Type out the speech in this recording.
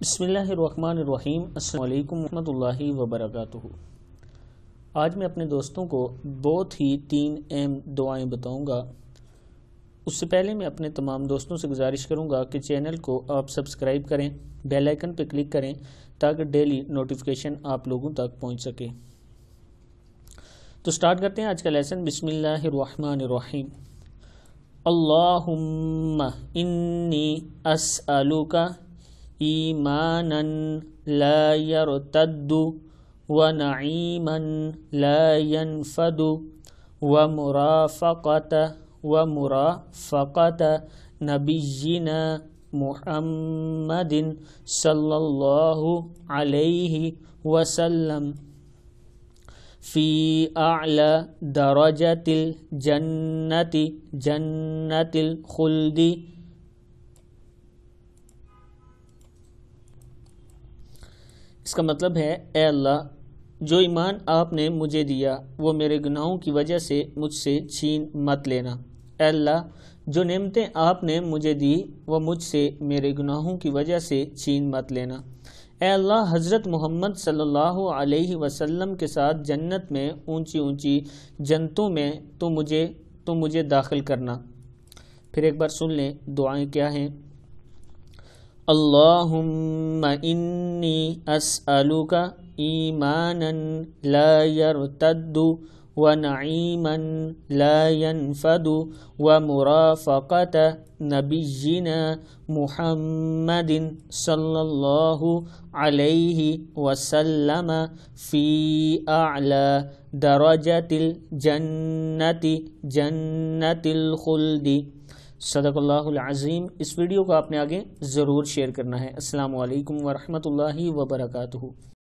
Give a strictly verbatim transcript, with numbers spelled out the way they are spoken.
بسم اللہ الرحمن الرحیم۔ السلام علیکم ورحمۃ اللہ وبرکاتہ۔ آج میں اپنے دوستوں کو بہت ہی تین اہم دعائیں بتاؤں گا۔ اس سے پہلے میں اپنے تمام دوستوں سے گزارش کروں گا کہ چینل کو آپ سبسکرائب کریں، بیل آئیکن پہ کلک کریں تاکہ ڈیلی نوٹیفیکیشن آپ لوگوں تک پہنچ سکے۔ تو سٹارٹ کرتے ہیں آج کا لیسن۔ بسم اللہ الرحمن الرحیم۔ اللہم انی اسألک ایمانا لا یرتد ونعیما لا ینفد ومرافقت ومرافقت نبینا محمد صلی اللہ علیہ وسلم فی اعلی درجات الجنت جنت الخلد۔ اس کا مطلب ہے، اے اللہ، جو ایمان آپ نے مجھے دیا وہ میرے گناہوں کی وجہ سے مجھ سے چھین مت لینا۔ اے اللہ، جو نعمتیں آپ نے مجھے دی وہ مجھ سے میرے گناہوں کی وجہ سے چھین مت لینا۔ اے اللہ، حضرت محمد صلی اللہ علیہ وسلم کے ساتھ جنت میں اونچی اونچی جنتوں میں تو مجھے تو مجھے داخل کرنا۔ پھر ایک بار سن لیں دعائیں کیا ہیں۔ اللہم انی اسألک ایمانا لا یرتد ونعیما لا ینفد ومرافقت نبینا محمد صلی اللہ علیہ وسلم فی اعلی درجات الجنت جنت الخلد۔ صدق اللہ العظیم۔ اس ویڈیو کو آپ نے آگے ضرور شیئر کرنا ہے۔ السلام علیکم ورحمۃ اللہ وبرکاتہ۔